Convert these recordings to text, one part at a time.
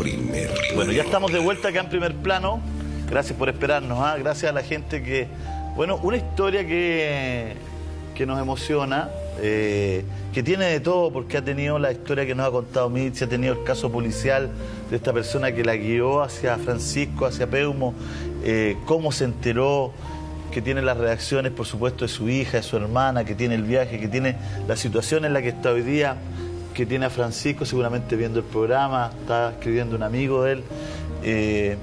Bueno, ya estamos de vuelta acá en Primer Plano. Gracias por esperarnos, ¿ah? Gracias a la gente que... Bueno, una historia que nos emociona, que tiene de todo, porque ha tenido la historia que nos ha contado Mitzi, ha tenido el caso policial de esta persona que la guió hacia Francisco, hacia Peumo, cómo se enteró, que tiene las reacciones, por supuesto, de su hija, de su hermana, que tiene el viaje, que tiene la situación en la que está hoy día, que tiene a Francisco seguramente viendo el programa, está escribiendo un amigo de él,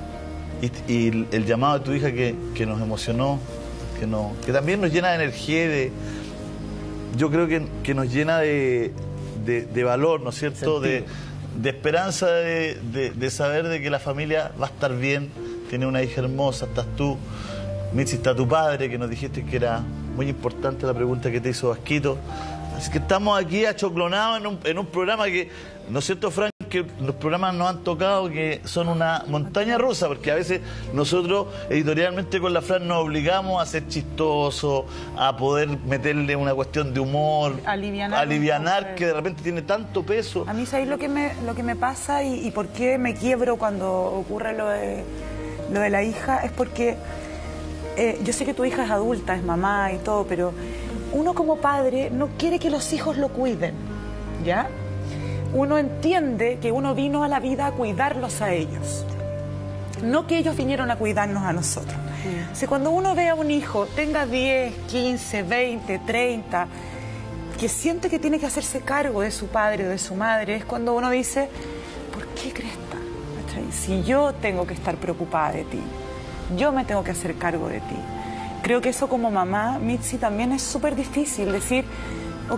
y el llamado de tu hija que nos emocionó, que también nos llena de energía, yo creo que nos llena de valor, ¿no es cierto?, de esperanza, de saber de que la familia va a estar bien. Tiene una hija hermosa, estás tú, Mitzi, está tu padre, que nos dijiste que era muy importante la pregunta que te hizo Vasquito. Así que estamos aquí achoclonados en un programa que, ¿no es cierto, Frank? Que los programas nos han tocado que son una montaña rusa, porque a veces nosotros editorialmente con la Fran nos obligamos a ser chistosos, a poder meterle una cuestión de humor, alivianar que de repente tiene tanto peso. A mí, ¿sabéis lo que me pasa y por qué me quiebro cuando ocurre lo de la hija? Es porque yo sé que tu hija es adulta, es mamá y todo, pero uno como padre no quiere que los hijos lo cuiden, ¿ya? Uno entiende que uno vino a la vida a cuidarlos a ellos, no que ellos vinieron a cuidarnos a nosotros. O sea, cuando uno ve a un hijo, tenga 10, 15, 20, 30, que siente que tiene que hacerse cargo de su padre o de su madre, es cuando uno dice, ¿por qué cresta? Si yo tengo que estar preocupada de ti, yo me tengo que hacer cargo de ti. Creo que eso como mamá, Mitzi, también es súper difícil, decir, ok,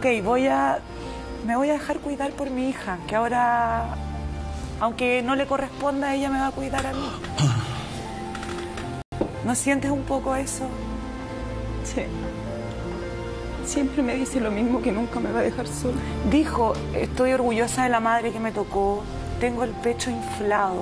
me voy a dejar cuidar por mi hija, que ahora, aunque no le corresponda, ella me va a cuidar a mí. ¿No sientes un poco eso? Sí. Siempre me dice lo mismo, que nunca me va a dejar sola. Dijo, estoy orgullosa de la madre que me tocó, tengo el pecho inflado.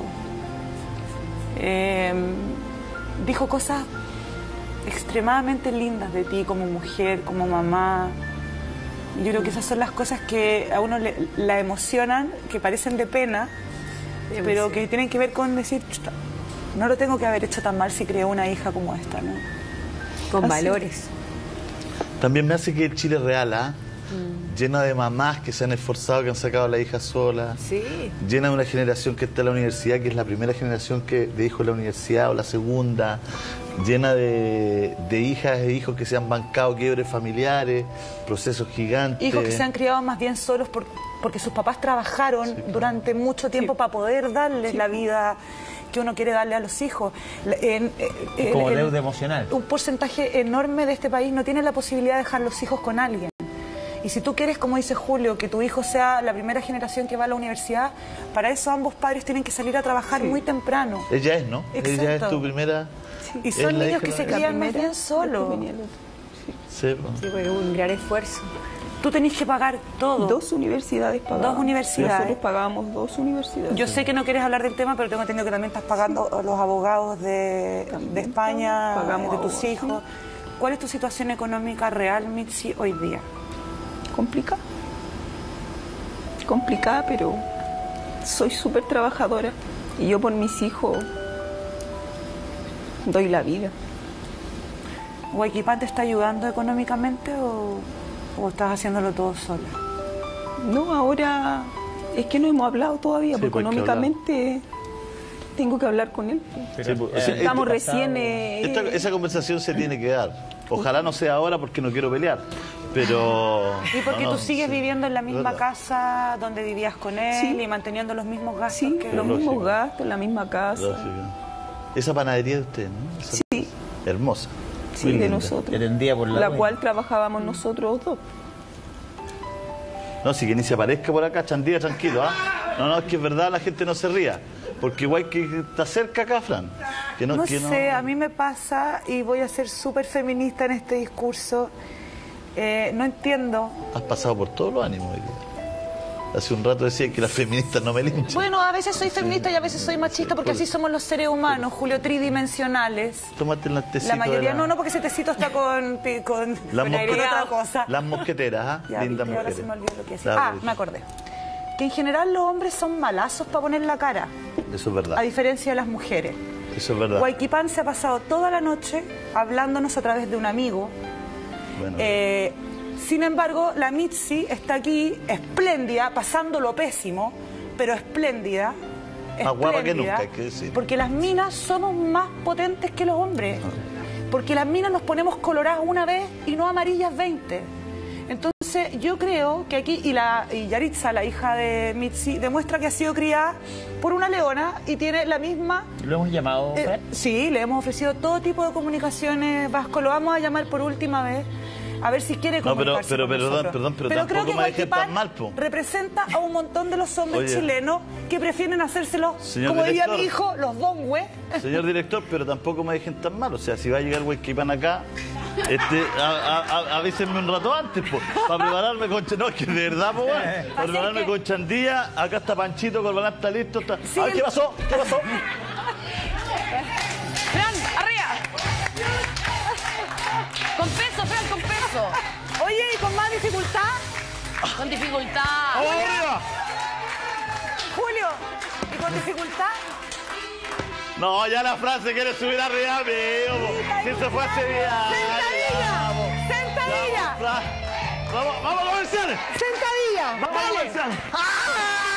Dijo cosas extremadamente lindas de ti como mujer, como mamá. Yo creo que esas son las cosas que a uno la emocionan, que parecen de pena, pero que tienen que ver con decir, no lo tengo que haber hecho tan mal si creo una hija como esta, ¿no? Con valores. También me hace que el Chile es real, ¿ah? Llena de mamás que se han esforzado, que han sacado a la hija sola. Sí. Llena de una generación que está en la universidad, que es la primera generación de hijos en la universidad o la segunda. Llena de hijas e hijos que se han bancado quiebres familiares, procesos gigantes. Hijos que se han criado más bien solos porque sus papás trabajaron durante mucho tiempo para poder darles la vida que uno quiere darle a los hijos. Como deuda emocional. Un porcentaje enorme de este país no tiene la posibilidad de dejar los hijos con alguien. Y si tú quieres, como dice Julio, que tu hijo sea la primera generación que va a la universidad, para eso ambos padres tienen que salir a trabaar muy temprano. Ella es, ¿no? Exacto. Ella es tu primera... Y son niños que se crían más bien solos. Sí, pues un gran esfuerzo. Tú tenés que pagar todo. 2 universidades pagadas. 2 universidades. Nosotros pagamos 2 universidades. Yo sé que no quieres hablar del tema, pero tengo entendido que también estás pagando los abogados de España, de tus hijos. ¿Cuál es tu situación económica real, Mitzi, hoy día? Complicada. Complicada, pero soy súper trabajadora. Y yo por mis hijos doy la vida. ¿Huayquipán te está ayudando económicamente o estás haciéndolo todo sola? No, ahora es que no hemos hablado todavía, porque económicamente tengo que hablar con él. Estamos recién... esa conversación se tiene que dar. Ojalá no sea ahora porque no quiero pelear, pero... ¿Y porque tú sigues viviendo en la misma casa donde vivías con él y manteniendo los mismos gastos? Sí, los mismos gastos, en la misma casa. Esa panadería de usted, ¿no? Sí. Hermosa. Sí, de nosotros. La cual trabajábamos nosotros 2. No, si que ni se aparezca por acá, Chandía, tranquilo, ¿ah? No, es que es verdad, la gente no se ría. Porque igual que está cerca acá, Fran. No sé, a mí me pasa, y voy a ser súper feminista en este discurso, no entiendo. Has pasado por todos los ánimos. Hace un rato decía que las feministas no me linchan. Bueno, a veces soy feminista y a veces soy machista, porque así somos los seres humanos, Julio, tridimensionales. Tómate el tecito. La mayoría no, porque ese tecito está con las otra cosa. Las mosqueteras, ¿ah? Ya, lindas ahora mujeres. se me olvidó lo que decía. Me acordé. que en general los hombres son malazos para poner la cara. Eso es verdad. A diferencia de las mujeres. Eso es verdad. Huayquipán se ha pasado toda la noche hablándonos a través de un amigo. Bueno, sin embargo, la Mitzi está aquí, espléndida, pasándolo pésimo, pero espléndida. Más guapa que nunca, hay que decir. Porque las minas somos más potentes que los hombres. Porque las minas nos ponemos coloradas una vez y no amarillas 20. Entonces, yo creo que aquí, y Yaritza, la hija de Mitzi, demuestra que ha sido criada por una leona y tiene la misma... ¿Lo hemos llamado, Fer? Sí, le hemos ofrecido todo tipo de comunicaciones, Vasco. Lo vamos a llamar por última vez, a ver si quiere comunicarse con nosotros. Perdón, pero creo tampoco que me dejen tan mal, representa a un montón de los hombres chilenos que prefieren hacérselo, como diría mi hijo, los dongües. Señor director, pero tampoco me dejen tan mal. O sea, si va a llegar Huayquipán acá, avísenme un rato antes, para prepararme con... No, es que de verdad, para prepararme con chandía. Acá está Panchito, Corbalán está listo. Sí, a ver, ¿qué pasó? ¿Qué pasó? Fran, arriba. Con peso, Fran, con peso. Oye, ¿y con más dificultad? Con dificultad. ¡Vamos arriba! Julio, ¿y con dificultad? No, ya la frase quiere subir arriba, amigo. Si se fue hace días. ¡Sentadilla! ¡Sentadilla! Vamos a comerciales. ¡Sentadilla! Vamos a comerciales. ¡Ah!